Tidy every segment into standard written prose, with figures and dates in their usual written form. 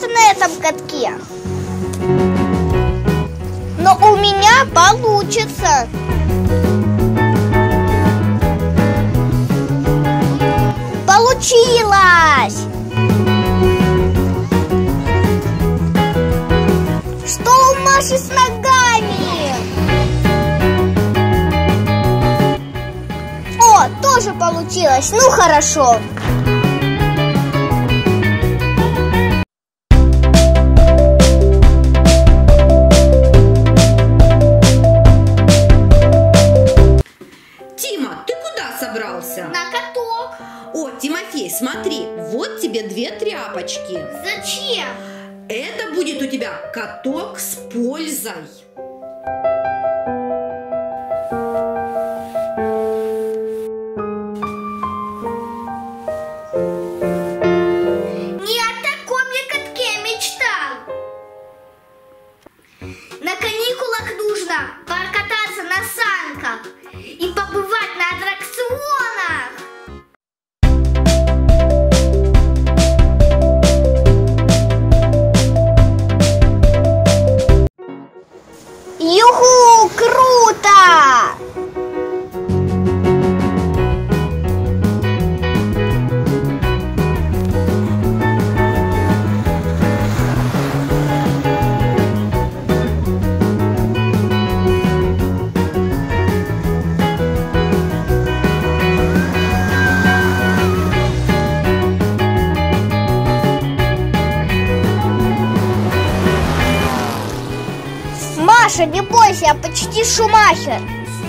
просто на этом катке. Но у меня получится. Получилось! Что у Маши с ногами? О, тоже получилось. Ну хорошо. Тима, ты куда собрался? На каток. О, Тимофей, смотри, вот тебе 2 тряпочки. Зачем? Это будет у тебя каток с пользой. Не о таком я катке мечтал. На каникулах нужно покататься на санках и побывать на аттракционах. Юху, круто! Маша, не бойся, я почти Шумахер.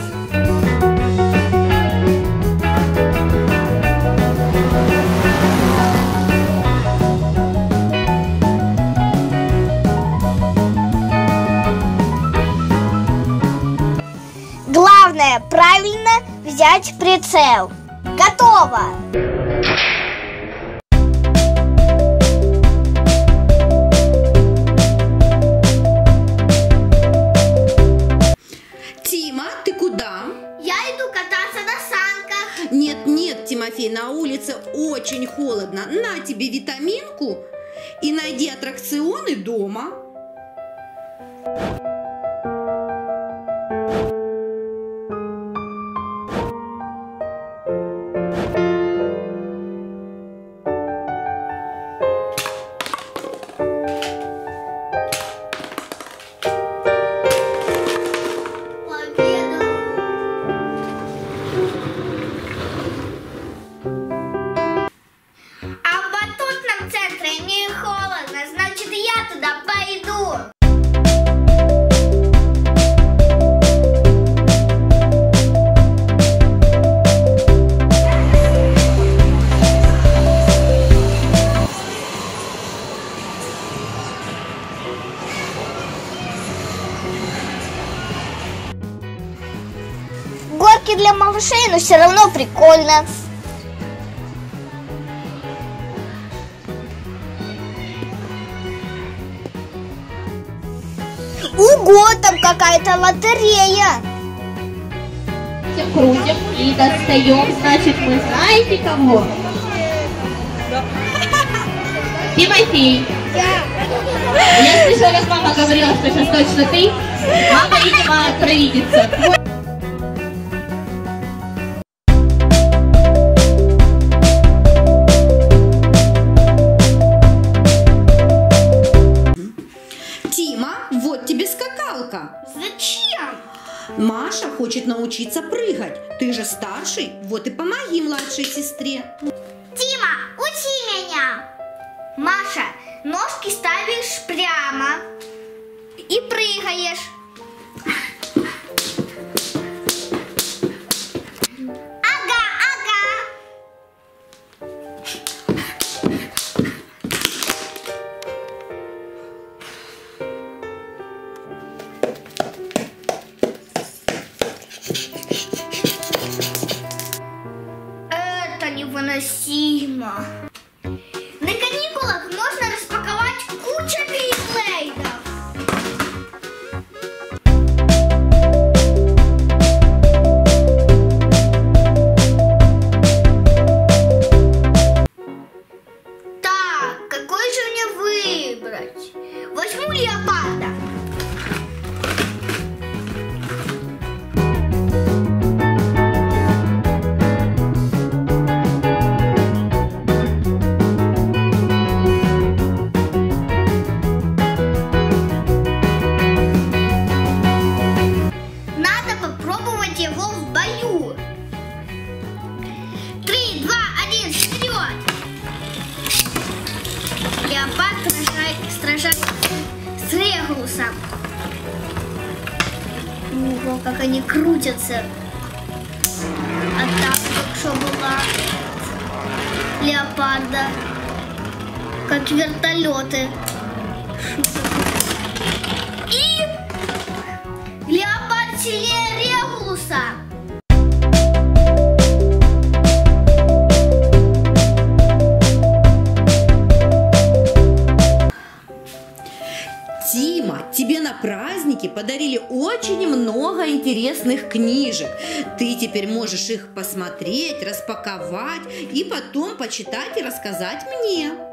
Главное, правильно взять прицел. Готово! Тима, ты куда? Я иду кататься на санках. Нет, нет, Тимофей, на улице очень холодно. На тебе витаминку и найди аттракционы дома. А в батутном центре не холодно, значит я туда пойду. Горки для малышей, но все равно прикольно. Ого, там какая-то лотерея. Крутим и достаем, значит, мы знаете кого? Тимофей. Я слышала, как мама говорила, что сейчас точно ты. Мама, видимо, провидится. Тима, вот тебе скакалка. Зачем? Маша хочет научиться прыгать. Ты же старший, вот и помоги младшей сестре. Тима, учи меня. Маша, ножки ставишь прямо и прыгаешь. Ага, ага. Это невыносимо. На каникулах можно распаковать кучу бейблейдов. Так, какой же мне выбрать? 3, 2, 1, вперед! Леопард сражается с Регулусом. Ого, как они крутятся. Атака только что была леопарда. Как вертолеты. И леопард сильнее Регулуса. Тима, тебе на праздники подарили очень много интересных книжек. Ты теперь можешь их посмотреть, распаковать и потом почитать и рассказать мне.